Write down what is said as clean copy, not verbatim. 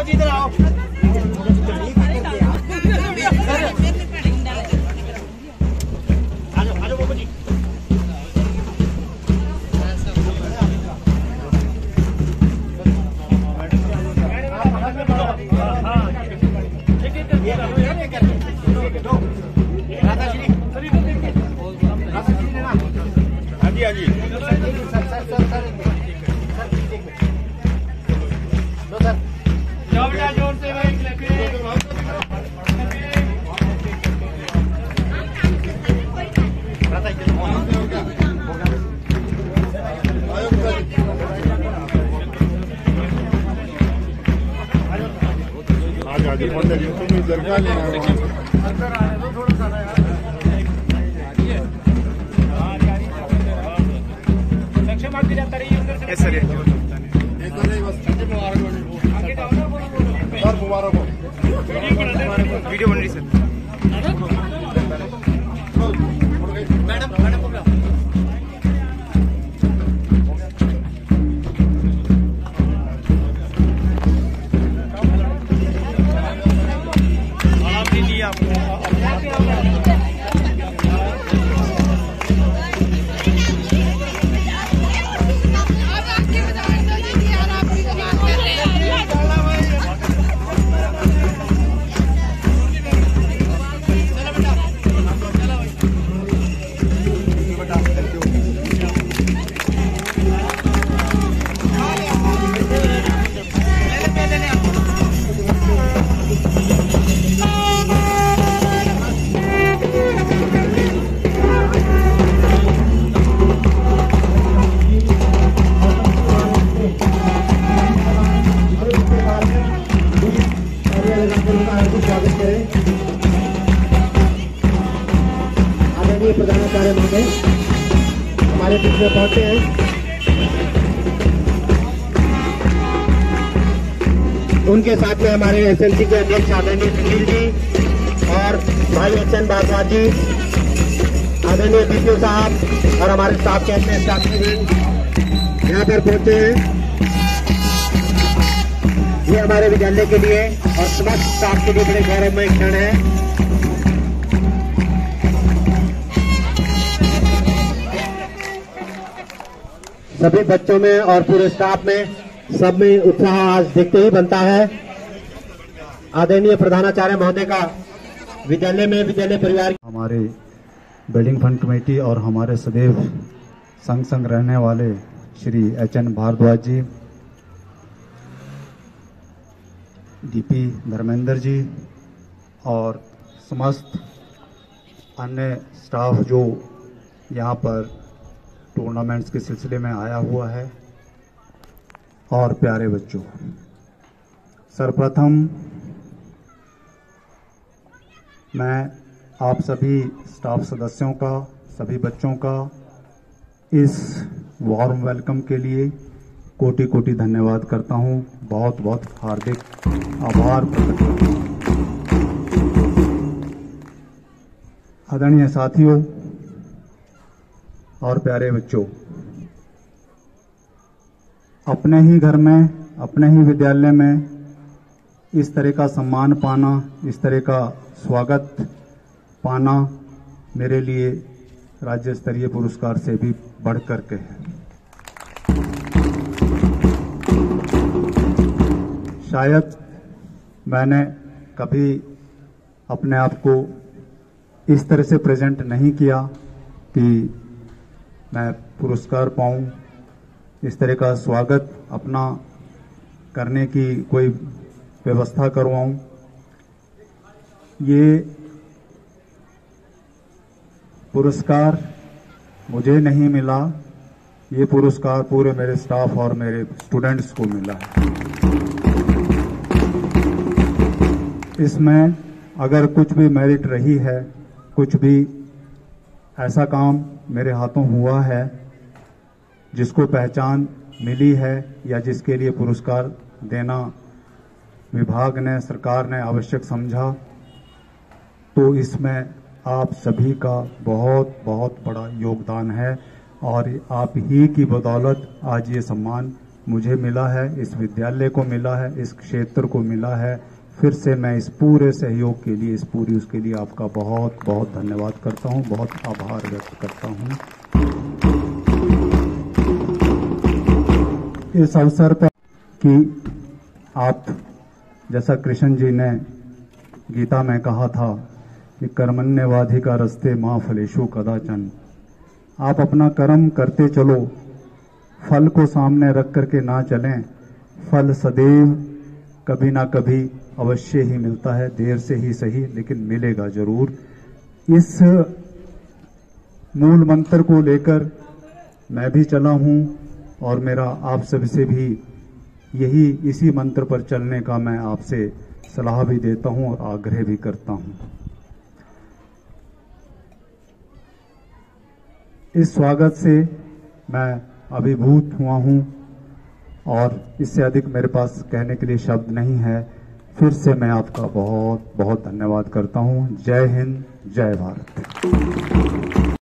जी इधर आओ। आजो बाबू जी। हाँ जी जोर से वीडियो बन रही सर। आदरणीय प्रधानाचार्य महोदय हमारे बीच में पहुंचे हैं। उनके साथ में हमारे एसएलसी के अध्यक्ष आदरणीय सुनील जी और भाई एचएन भारद्वाज जी, आदरणीय बीपीओ साहब और हमारे स्टाफ के अन्य स्टाफ भी यहाँ पर पहुंचे हैं। ये हमारे विद्यालय के लिए और समस्त स्टाफ के लिए बड़े गौरवमय क्षण है। सभी बच्चों में और पूरे स्टाफ में सब में उत्साह आज देखते ही बनता है। आदरणीय प्रधानाचार्य महोदय का विद्यालय में विद्यालय परिवार, हमारे बिल्डिंग फंड कमेटी और हमारे सदैव संग संग रहने वाले श्री एचएन भारद्वाज जी, डीपी धर्मेंद्र जी और समस्त अन्य स्टाफ जो यहाँ पर टूर्नामेंट्स के सिलसिले में आया हुआ है, और प्यारे बच्चों, सर्वप्रथम मैं आप सभी स्टाफ सदस्यों का, सभी बच्चों का इस वार्म वेलकम के लिए कोटि कोटि धन्यवाद करता हूं। बहुत बहुत हार्दिक आभार प्रकट करता हूं। आदरणीय साथियों और प्यारे बच्चों, अपने ही घर में, अपने ही विद्यालय में इस तरह का सम्मान पाना, इस तरह का स्वागत पाना मेरे लिए राज्य स्तरीय पुरस्कार से भी बढ़ कर के है। शायद मैंने कभी अपने आप को इस तरह से प्रेजेंट नहीं किया कि मैं पुरस्कार पाऊं, इस तरह का स्वागत अपना करने की कोई व्यवस्था करवाऊं। ये पुरस्कार मुझे नहीं मिला, ये पुरस्कार पूरे मेरे स्टाफ और मेरे स्टूडेंट्स को मिला है। इसमें अगर कुछ भी मेरिट रही है, कुछ भी ऐसा काम मेरे हाथों हुआ है जिसको पहचान मिली है या जिसके लिए पुरस्कार देना विभाग ने, सरकार ने आवश्यक समझा, तो इसमें आप सभी का बहुत बहुत बड़ा योगदान है और आप ही की बदौलत आज ये सम्मान मुझे मिला है, इस विद्यालय को मिला है, इस क्षेत्र को मिला है। फिर से मैं इस पूरे सहयोग के लिए, इस पूरी उसके लिए आपका बहुत बहुत धन्यवाद करता हूं, बहुत आभार व्यक्त करता हूं। इस अवसर पर कि आप, जैसा कृष्ण जी ने गीता में कहा था कि कर्मण्येवाधिकारस्ते मा फलेषु कदाचन, आप अपना कर्म करते चलो, फल को सामने रख करके ना चलें। फल सदैव कभी ना कभी अवश्य ही मिलता है, देर से ही सही, लेकिन मिलेगा जरूर। इस मूल मंत्र को लेकर मैं भी चला हूं और मेरा आप सबसे भी इसी मंत्र पर चलने का मैं आपसे सलाह भी देता हूं और आग्रह भी करता हूं। इस स्वागत से मैं अभिभूत हुआ हूं और इससे अधिक मेरे पास कहने के लिए शब्द नहीं है। फिर से मैं आपका बहुत बहुत धन्यवाद करता हूं। जय हिंद, जय भारत।